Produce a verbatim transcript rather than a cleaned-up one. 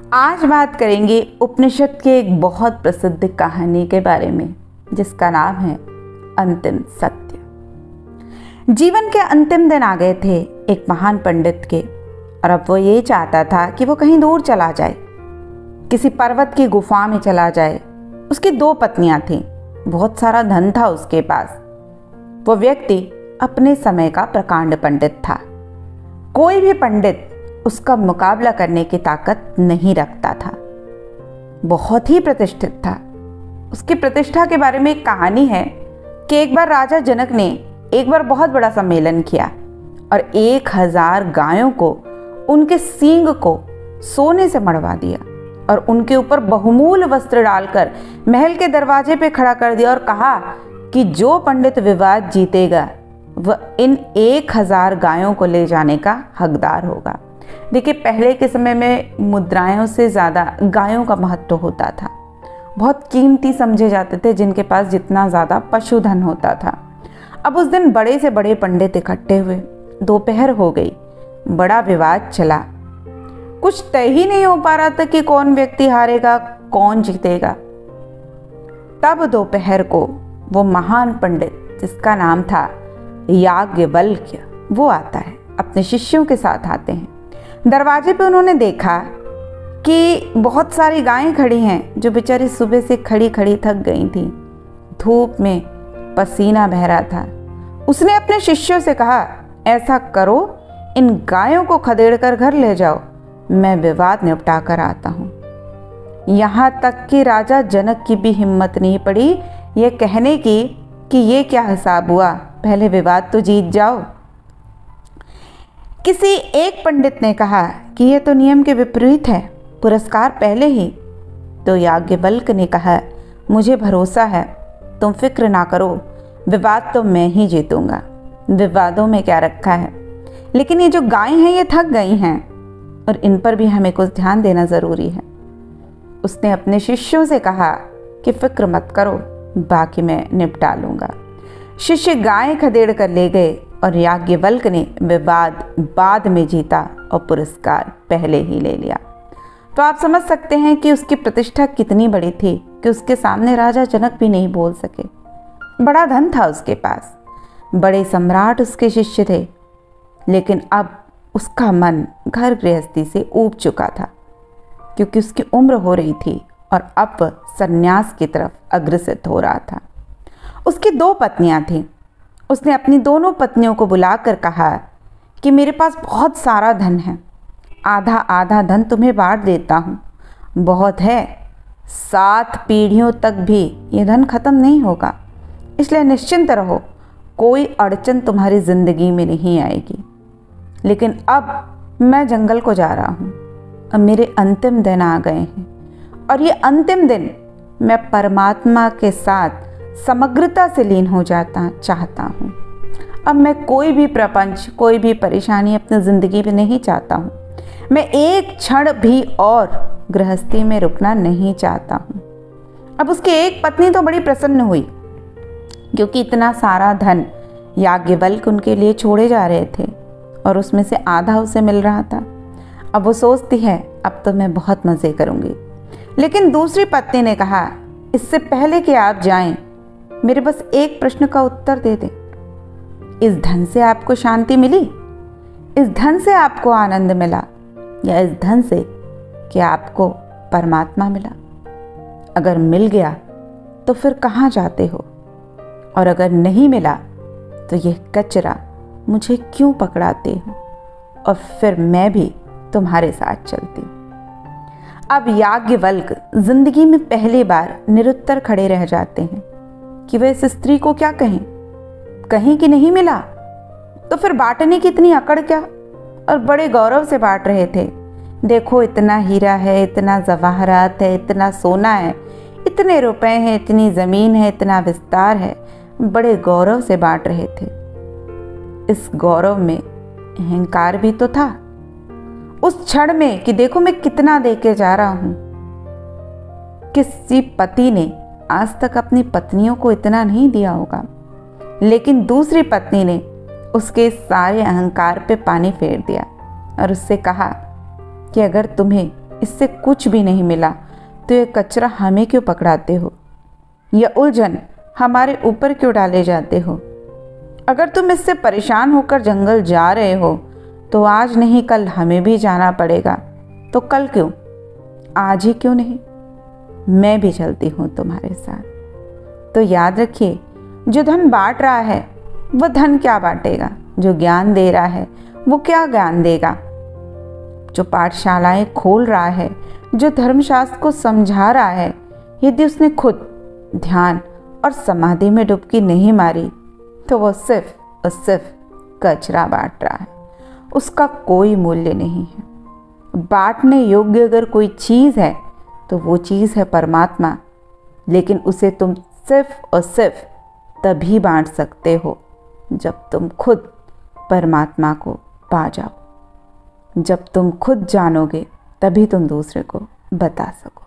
आज बात करेंगे उपनिषद के एक बहुत प्रसिद्ध कहानी के बारे में, जिसका नाम है अंतिम सत्य। जीवन के अंतिम दिन आ गए थे एक महान पंडित के, और अब वो ये चाहता था कि वो कहीं दूर चला जाए, किसी पर्वत की गुफा में चला जाए। उसकी दो पत्नियां थीं, बहुत सारा धन था उसके पास। वो व्यक्ति अपने समय का प्रकांड पंडित था। कोई भी पंडित उसका मुकाबला करने की ताकत नहीं रखता था। बहुत ही प्रतिष्ठित था। उसकी प्रतिष्ठा के बारे में एक कहानी है कि एक बार राजा जनक ने एक बार बहुत बड़ा सम्मेलन किया और एक हजार गायों को, उनके सींग को सोने से मढ़वा दिया और उनके ऊपर बहुमूल्य वस्त्र डालकर महल के दरवाजे पे खड़ा कर दिया और कहा कि जो पंडित विवाद जीतेगा वह इन एक हजार गायों को ले जाने का हकदार होगा। देखिए, पहले के समय में मुद्राओं से ज़्यादा गायों का महत्व होता था। बहुत कीमती समझे जाते थे जिनके पास जितना ज़्यादा पशुधन होता था। अब उस दिन बड़े से बड़े पंडित इकट्ठे हुए। दोपहर हो गई, बड़ा विवाद चला। कुछ तय ही नहीं हो पा रहा था कि कौन व्यक्ति हारेगा, कौन जीतेगा। तब दोपहर को वो महान पंडित, जिसका नाम था याज्ञवल्क्य, वो आता है, अपने शिष्यों के साथ आते हैं। दरवाजे पे उन्होंने देखा कि बहुत सारी गायें खड़ी हैं, जो बेचारी सुबह से खड़ी खड़ी थक गई थी। धूप में पसीना बह रहा था। उसने अपने शिष्यों से कहा, ऐसा करो, इन गायों को खदेड़ कर घर ले जाओ, मैं विवाद निपटा कर आता हूँ। यहाँ तक कि राजा जनक की भी हिम्मत नहीं पड़ी ये कहने की कि ये क्या हिसाब हुआ, पहले विवाद तो जीत जाओ। किसी एक पंडित ने कहा कि यह तो नियम के विपरीत है, पुरस्कार पहले ही। तो याज्ञवल्क्य ने कहा, मुझे भरोसा है, तुम फिक्र ना करो, विवाद तो मैं ही जीतूंगा। विवादों में क्या रखा है, लेकिन ये जो गायें हैं ये थक गई हैं और इन पर भी हमें कुछ ध्यान देना ज़रूरी है। उसने अपने शिष्यों से कहा कि फिक्र मत करो, बाकी मैं निपटा लूँगा। शिष्य गायें खदेड़ कर ले गए और याज्ञवल्क्य ने विवाद बाद में जीता और पुरस्कार पहले ही ले लिया। तो आप समझ सकते हैं कि उसकी प्रतिष्ठा कितनी बड़ी थी कि उसके सामने राजा जनक भी नहीं बोल सके। बड़ा धन था उसके पास, बड़े सम्राट उसके शिष्य थे, लेकिन अब उसका मन घर गृहस्थी से ऊब चुका था, क्योंकि उसकी उम्र हो रही थी और अब वह संन्यास की तरफ अग्रसर हो रहा था। उसकी दो पत्नियां थीं। उसने अपनी दोनों पत्नियों को बुलाकर कहा कि मेरे पास बहुत सारा धन है, आधा आधा धन तुम्हें बांट देता हूँ। बहुत है, सात पीढ़ियों तक भी ये धन खत्म नहीं होगा, इसलिए निश्चिंत रहो, कोई अड़चन तुम्हारी ज़िंदगी में नहीं आएगी। लेकिन अब मैं जंगल को जा रहा हूँ, अब मेरे अंतिम दिन आ गए हैं और ये अंतिम दिन मैं परमात्मा के साथ समग्रता से लीन हो जाता चाहता हूँ। अब मैं कोई भी प्रपंच, कोई भी परेशानी अपनी ज़िंदगी में नहीं चाहता हूँ। मैं एक क्षण भी और गृहस्थी में रुकना नहीं चाहता हूँ। अब उसकी एक पत्नी तो बड़ी प्रसन्न हुई, क्योंकि इतना सारा धन याज्ञवल्क्य उनके लिए छोड़े जा रहे थे और उसमें से आधा उसे मिल रहा था। अब वो सोचती है, अब तो मैं बहुत मज़े करूँगी। लेकिन दूसरी पत्नी ने कहा, इससे पहले कि आप जाएं, मेरे बस एक प्रश्न का उत्तर दे दें। इस धन से आपको शांति मिली? इस धन से आपको आनंद मिला? या इस धन से कि आपको परमात्मा मिला? अगर मिल गया तो फिर कहाँ जाते हो? और अगर नहीं मिला तो यह कचरा मुझे क्यों पकड़ाते हो? और फिर मैं भी तुम्हारे साथ चलती हूँ। अब याज्ञवल्क्य जिंदगी में पहली बार निरुत्तर खड़े रह जाते हैं कि वे इस स्त्री को क्या कहें। कहीं कि नहीं मिला तो फिर बांटने की इतनी अकड़ क्या? और बड़े गौरव से बांट रहे थे। देखो, इतना हीरा है, इतना जवाहरात है, इतना सोना है, इतने रुपए हैं, इतनी ज़मीन है, इतना विस्तार है। बड़े गौरव से बांट रहे थे। इस गौरव में अहंकार भी तो था उस क्षण में कि देखो मैं कितना देके जा रहा हूं। किसी पति ने आज तक अपनी पत्नियों को इतना नहीं दिया होगा, लेकिन दूसरी पत्नी ने उसके सारे अहंकार पे पानी फेर दिया और उससे कहा कि अगर तुम्हें इससे कुछ भी नहीं मिला तो ये कचरा हमें क्यों पकड़ाते हो? यह उलझन हमारे ऊपर क्यों डाले जाते हो? अगर तुम इससे परेशान होकर जंगल जा रहे हो तो आज नहीं कल हमें भी जाना पड़ेगा। तो कल क्यों, आज ही क्यों नहीं? मैं भी चलती हूँ तुम्हारे साथ। तो याद रखिए, जो धन बांट रहा है वह धन क्या बांटेगा, जो ज्ञान दे रहा है वो क्या ज्ञान देगा। जो पाठशालाएं खोल रहा है, जो धर्मशास्त्र को समझा रहा है, यदि उसने खुद ध्यान और समाधि में डुबकी नहीं मारी तो वो सिर्फ और सिर्फ कचरा बांट रहा है। उसका कोई मूल्य नहीं है। बांटने योग्य अगर कोई चीज़ है तो वो चीज़ है परमात्मा, लेकिन उसे तुम सिर्फ और सिर्फ तभी बांट सकते हो जब तुम खुद परमात्मा को पा जाओ। जब तुम खुद जानोगे तभी तुम दूसरे को बता सको।